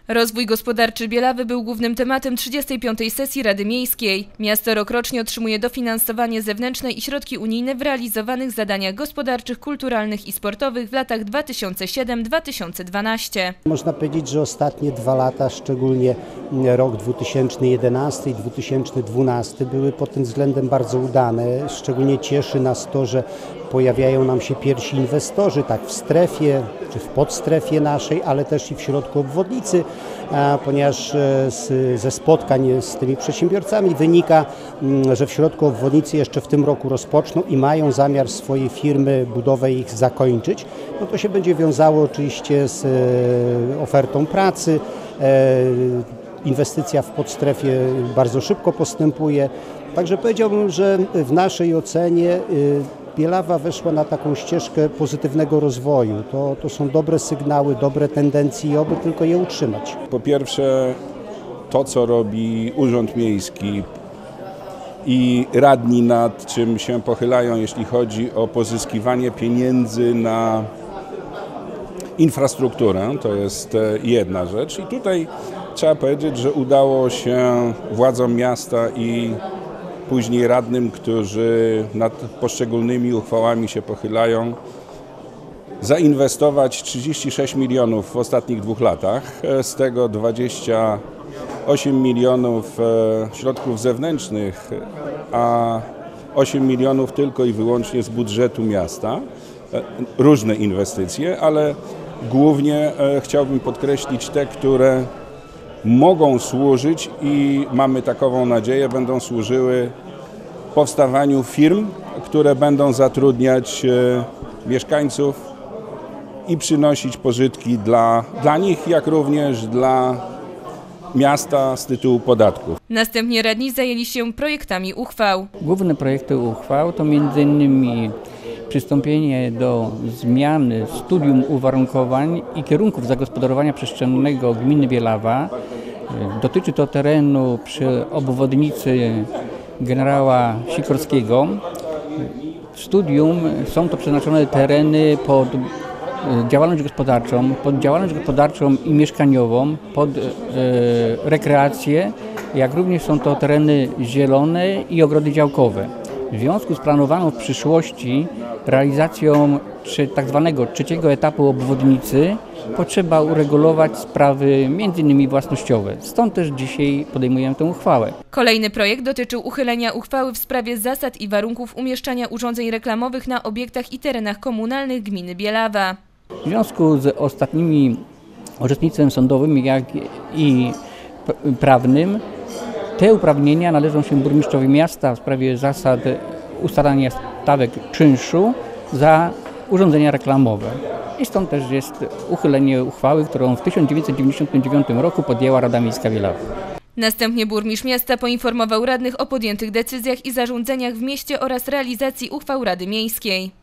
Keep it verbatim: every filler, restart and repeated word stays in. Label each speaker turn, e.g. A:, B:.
A: Rozwój gospodarczy Bielawy był głównym tematem trzydziestej piątej sesji Rady Miejskiej. Miasto rokrocznie otrzymuje dofinansowanie zewnętrzne i środki unijne w realizowanych zadaniach gospodarczych, kulturalnych i sportowych w latach dwa tysiące siódmym do dwa tysiące dwunastego.
B: Można powiedzieć, że ostatnie dwa lata, szczególnie rok dwa tysiące jedenasty i dwa tysiące dwunasty były pod tym względem bardzo udane. Szczególnie cieszy nas to, że pojawiają nam się pierwsi inwestorzy, tak w strefie czy w podstrefie naszej, ale też i w środku obwodnicy, ponieważ z, ze spotkań z tymi przedsiębiorcami wynika, że w środku obwodnicy jeszcze w tym roku rozpoczną i mają zamiar swojej firmy budowę ich zakończyć. No to się będzie wiązało oczywiście z ofertą pracy. Inwestycja w podstrefie bardzo szybko postępuje. Także powiedziałbym, że w naszej ocenie Bielawa weszła na taką ścieżkę pozytywnego rozwoju. To, to są dobre sygnały, dobre tendencje i oby tylko je utrzymać.
C: Po pierwsze, to co robi Urząd Miejski i radni, nad czym się pochylają, jeśli chodzi o pozyskiwanie pieniędzy na infrastrukturę, to jest jedna rzecz. I tutaj trzeba powiedzieć, że udało się władzom miasta i później radnym, którzy nad poszczególnymi uchwałami się pochylają, zainwestować trzydzieści sześć milionów w ostatnich dwóch latach, z tego dwadzieścia osiem milionów środków zewnętrznych, a osiem milionów tylko i wyłącznie z budżetu miasta. Różne inwestycje, ale głównie chciałbym podkreślić te, które mogą służyć i mamy takową nadzieję, będą służyły powstawaniu firm, które będą zatrudniać mieszkańców i przynosić pożytki dla, dla nich, jak również dla miasta z tytułu podatków.
A: Następnie radni zajęli się projektami uchwał.
D: Główne projekty uchwał to między innymi przystąpienie do zmiany studium uwarunkowań i kierunków zagospodarowania przestrzennego gminy Bielawa. Dotyczy to terenu przy obwodnicy generała Sikorskiego. W studium są to przeznaczone tereny pod działalność gospodarczą, pod działalność gospodarczą i mieszkaniową, pod e, rekreację, jak również są to tereny zielone i ogrody działkowe. W związku z planowaną w przyszłości realizacją tak zwanego trzeciego etapu obwodnicy potrzeba uregulować sprawy między innymi własnościowe. Stąd też dzisiaj podejmujemy tę uchwałę.
A: Kolejny projekt dotyczył uchylenia uchwały w sprawie zasad i warunków umieszczania urządzeń reklamowych na obiektach i terenach komunalnych gminy Bielawa.
D: W związku z ostatnimi orzecznictwem sądowym jak i prawnym te uprawnienia należą się burmistrzowi miasta w sprawie zasad ustalania stawek czynszu za urządzenia reklamowe. I stąd też jest uchylenie uchwały, którą w tysiąc dziewięćset dziewięćdziesiątym dziewiątym roku podjęła Rada Miejska Bielawy.
A: Następnie burmistrz miasta poinformował radnych o podjętych decyzjach i zarządzeniach w mieście oraz realizacji uchwał Rady Miejskiej.